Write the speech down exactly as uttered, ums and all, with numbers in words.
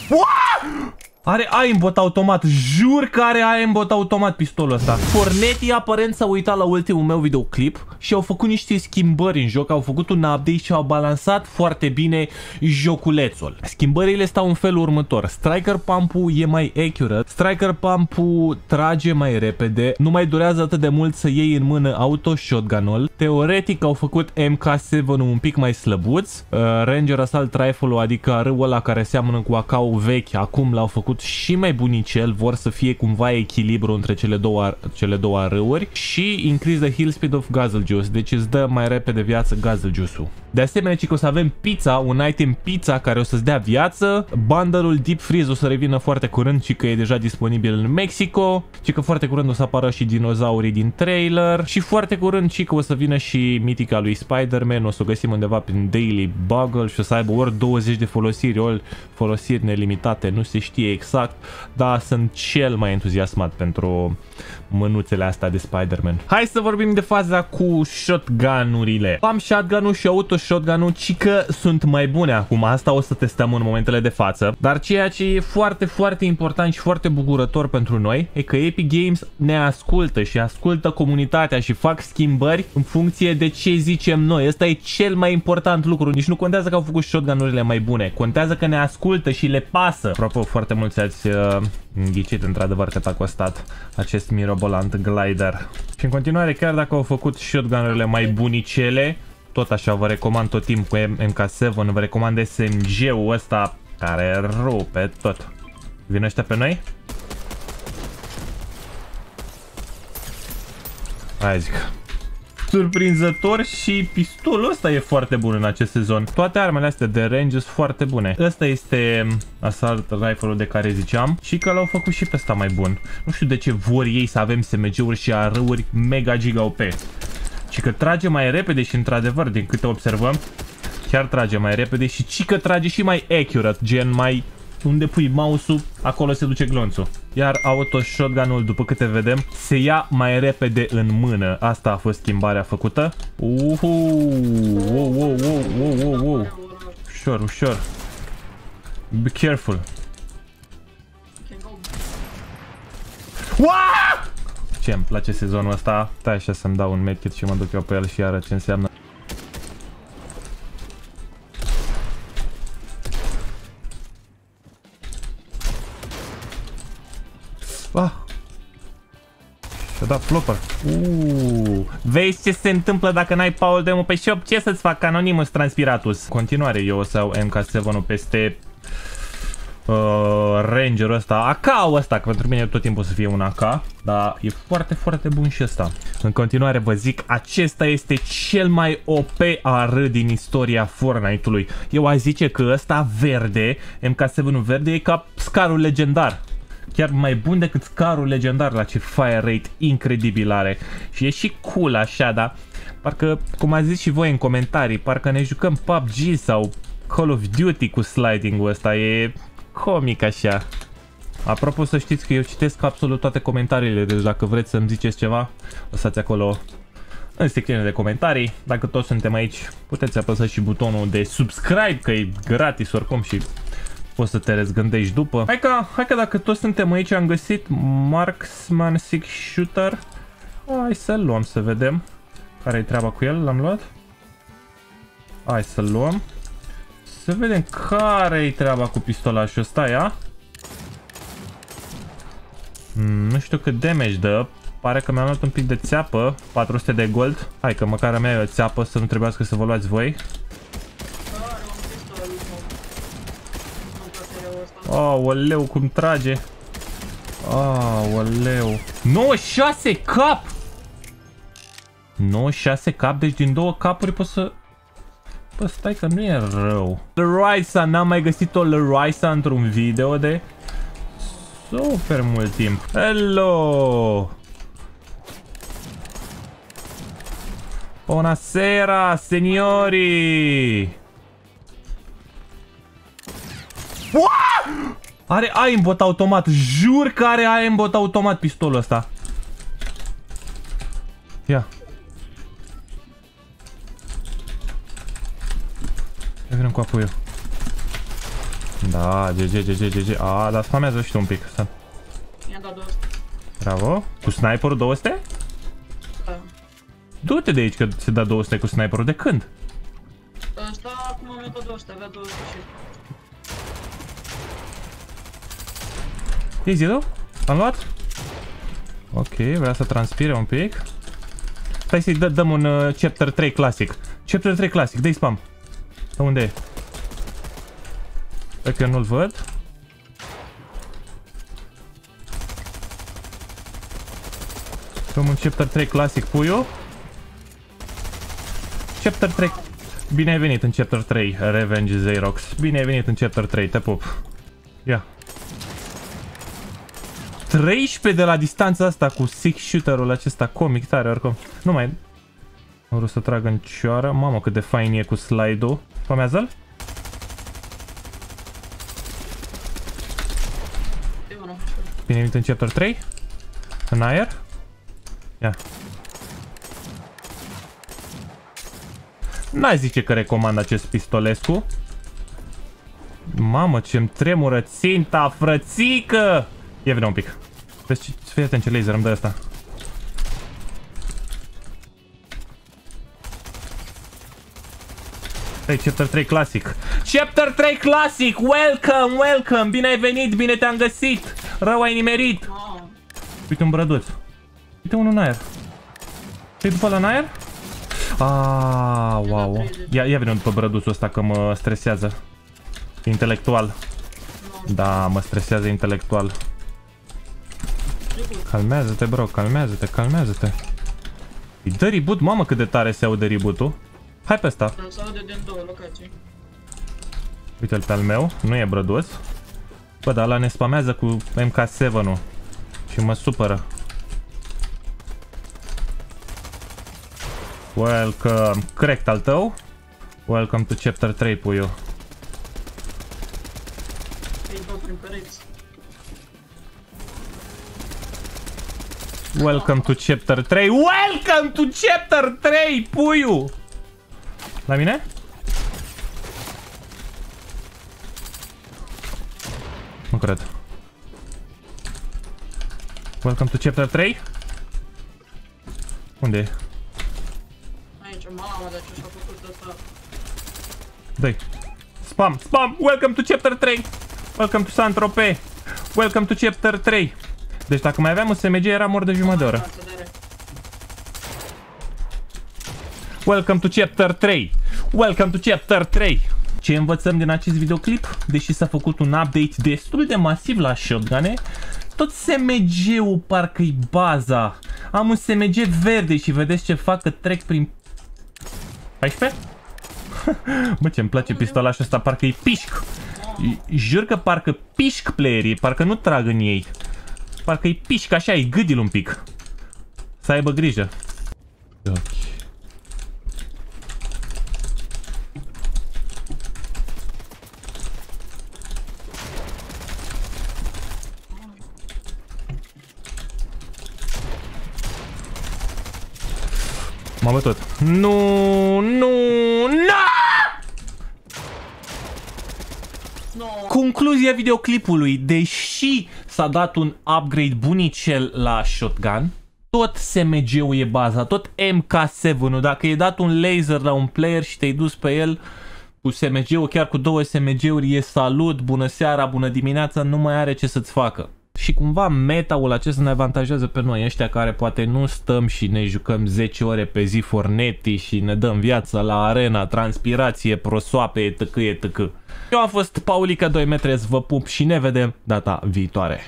Are aimbot automat, jur că are aimbot automat pistolul ăsta. Forneti aparent s-a uitat la ultimul meu videoclip și au făcut niște schimbări în joc, au făcut un update și au balansat foarte bine joculețul. Schimbările stau în felul următor: Striker Pump-ul e mai accurate, Striker Pump-ul trage mai repede, nu mai durează atât de mult să iei în mână auto shotgun-ul. Teoretic au făcut M K șapte un pic mai slăbuț, uh, Ranger Assault Rifle-ul, adică râul ăla care seamănă cu A K-ul vechi, acum l-au făcut și mai bunicel, vor să fie cumva echilibru între cele două, cele două râuri. Și increase the heal speed of Guzzle Juice, deci îți dă mai repede viață Guzzle Juice-ul. De asemenea, ci că o să avem pizza, un item pizza care o să-ți dea viață. Bundle-ul Deep Freeze o să revină foarte curând, și că e deja disponibil în Mexico, și că foarte curând o să apară și dinozaurii din trailer, și foarte curând și că o să vină și mitica lui Spider-Man, o să o găsim undeva prin Daily Bugle și o să aibă ori douăzeci de folosiri, ori folosiri nelimitate, nu se știe exact, dar sunt cel mai entuziasmat pentru mânuțele astea de Spider-Man. Hai să vorbim de faza cu shotgun-urile. Am shotgun-ul și auto shotgun-ul, ci că sunt mai bune acum. Asta o să testăm în momentele de față. Dar ceea ce e foarte, foarte important și foarte bucurător pentru noi e că Epic Games ne ascultă și ascultă comunitatea și fac schimbări în funcție de ce zicem noi. Ăsta e cel mai important lucru. Nici nu contează că au făcut shotgun-urile mai bune. Contează că ne ascultă și le pasă. Apropo, foarte mulți ați uh, ghicit într-adevăr cât a costat acest mirobolant glider. Și în continuare, chiar dacă au făcut shotgun-urile mai bunicele, tot așa vă recomand tot timpul cu M K șapte, vă recomand S M G-ul ăsta care rupe tot. Vin ăștia pe noi? Hai zic. Surprinzător, și pistolul ăsta e foarte bun în acest sezon. Toate armele astea de range sunt foarte bune. Ăsta este Assault Rifle-ul de care ziceam, și că l-au făcut și pe ăsta mai bun. Nu știu de ce vor ei să avem S M G-uri și A R-uri mega giga O P. Și că trage mai repede și într-adevăr, din câte observăm, chiar trage mai repede, și ci că trage și mai accurate, gen mai unde pui mouse-ul, acolo se duce glonțul. Iar auto shotgun-ul, după câte vedem, se ia mai repede în mână. Asta a fost schimbarea făcută. Uhu! Wow, wow, wow, wow, wow, wow. Ușor, ușor. Be careful. Wow! Ce îmi place sezonul ăsta. Stai așa să-mi dau un medkit și mă duc eu pe el și arăt ce înseamnă. Ah. Și-a dat flopper. Uuu. Vezi ce se întâmplă dacă n-ai Paul Demo pe shop? Ce să-ți fac Anonymous Transpiratus? Continuare, eu o să iau M K șapte-ul peste uh, Ranger-ul ăsta, A K-ul ăsta, că pentru mine tot timpul o să fie un A K, dar e foarte, foarte bun și ăsta. În continuare vă zic, acesta este cel mai O P A R din istoria Fortnite-ului. Eu aș zice că ăsta verde, M K șapte verde, e ca scarul legendar. Chiar mai bun decât scarul legendar, la ce fire rate incredibil are. Și e și cool așa, dar parcă, cum ați zis și voi în comentarii, parcă ne jucăm P U B G sau Call of Duty cu sliding-ul ăsta. E comic așa. Apropo, să știți că eu citesc absolut toate comentariile, deci dacă vreți să-mi ziceți ceva, lăsați acolo în secțiunea de comentarii. Dacă toți suntem aici, puteți apăsa și butonul de subscribe, că e gratis oricum și poți să te răzgândești după. Hai că, hai că dacă toți suntem aici, am găsit Marksman Six Shooter. Hai să-l luăm să vedem care-i treaba cu el. L-am luat. Hai să-l luăm. Să vedem care-i treaba cu pistolașul ăsta, ia. Mm, nu știu cât damage dă. Pare că mi-am luat un pic de țeapă. patru sute de gold. Hai că măcar mea e o țeapă, să nu trebuiască să vă luați voi. Aoleu, cum trage. Aoleu. nouăzeci și șase cap. nouăzeci și șase cap, deci din două capuri pot să... Bă, stai că nu e rău. Larissa, n-am mai găsit-o Larissa într-un video de super mult timp. Hello. Buonasera, signori. Are aimbot automat, jur că are aimbot automat pistolul ăsta. Ia. Ia vină cu apoi eu. Da, G G, G G, G G. A, dar spamează și tu un pic. I-am dat două sute. Bravo. Cu sniperul două sute? Da. Du-te de aici că se dă două sute cu sniperul. De când? Ăsta acum am dat două sute, avea două sute și... Easy, nu? Am luat? Ok, vrea să transpire un pic. Stai să-i dă, dăm un uh, chapter trei clasic. Chapter trei clasic, dă-i spam. Da, unde e? Cred că eu nu-l văd. Dăm un chapter trei clasic, puiu. Chapter trei. Bine ai venit în chapter trei, Revenge Xerox. Bine ai venit în chapter trei, te pup. Ia. treisprezece de la distanța asta cu six shooter-ul acesta comic tare oricum. Nu mai... Nu vreau să trag în cioară. Mamă cât de fain e cu slide-ul. Spamează-l? Bine venit în chapter trei. În aer. Ia. N-ai zice că recomand acest pistolescu. Mamă ce-mi tremură ținta, frățică! Ia vine un pic. Deci, fii atent ce laser îmi dă ăsta. Hey, chapter trei clasic. Chapter trei clasic! Welcome, welcome! Bine ai venit, bine te-am găsit! Rău ai nimerit! Uite un brăduț. Uite unul în aer. Ce-i după ăla în aer? Aaaa, wow. Ia, ia vine după brăduțul ăsta că mă stresează. Intelectual. Da, mă stresează intelectual. Calmează-te, bro, calmează-te, calmează-te. Îi dă reboot? Mamă cât de tare se aude reboot-ul. Hai pe ăsta. Se aude din două locații. Uite-l pe al meu, nu e brăduț. Bă, dar ăla ne spamează cu M K șapte-ul și mă supără. Welcome, corect al tău. Welcome to chapter trei, puiu. Ei, dau prin pereți. Welcome to chapter trei. Welcome to chapter trei, puiu. La mine? Nu cred. Welcome to chapter trei. Unde e? Aici, mamă, dar ce și-a făcut ăsta? Dă-i. Spam, spam. Welcome to chapter trei. Welcome to Saint-Tropez. Welcome to chapter trei. Deci dacă mai aveam un S M G era mor de jumătate de oră. Welcome to chapter trei. Welcome to chapter trei. Ce învățăm din acest videoclip? Deși s-a făcut un update destul de masiv la shotgun-e, tot S M G-ul parcă-i baza. Am un S M G verde și vedeți ce fac, că trec prin... paisprezece? Bă, ce-mi place pistolașul ăsta, parcă-i pișc. Jur că parcă pișc playerii, parcă nu trag în ei. Parcă-i pișc așa, e gâdil un pic. Să aibă grijă. Ok. M-a bătut. Nu, nu, nu! No. Concluzia videoclipului. Deși s-a dat un upgrade bunicel la shotgun, tot S M G-ul e baza, tot M K șapte-ul. Dacă e dat un laser la un player și te-ai dus pe el cu S M G-ul, chiar cu două S M G-uri, e salut, bună seara, bună dimineața, nu mai are ce să-ți facă. Și cumva meta-ul acesta ne avantajează pe noi, ăștia care poate nu stăm și ne jucăm zece ore pe zi Fortnite și ne dăm viața la arena, transpirație, prosoape, etc, etc. Eu am fost Paulica doi metri, vă pup și ne vedem data viitoare.